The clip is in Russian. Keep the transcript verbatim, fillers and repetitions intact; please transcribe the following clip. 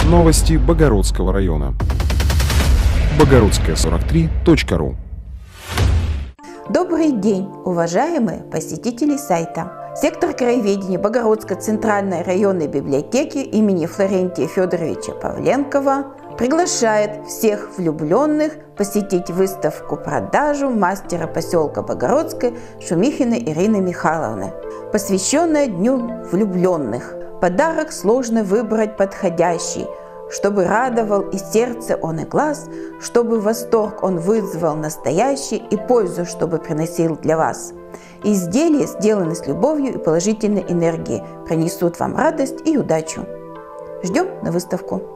Новости Богородского района. богородская сорок три точка ру. Добрый день, уважаемые посетители сайта. Сектор краеведения Богородской центральной районной библиотеки имени Флорентия Федоровича Павленкова приглашает всех влюбленных посетить выставку-продажу мастера поселка Богородской Шумихиной Ирины Михайловны, посвященная Дню влюбленных. Подарок сложно выбрать подходящий, чтобы радовал и сердце он, и глаз, чтобы восторг он вызвал настоящий и пользу, чтобы приносил для вас. Изделия, сделаны с любовью и положительной энергией, принесут вам радость и удачу. Ждем на выставку.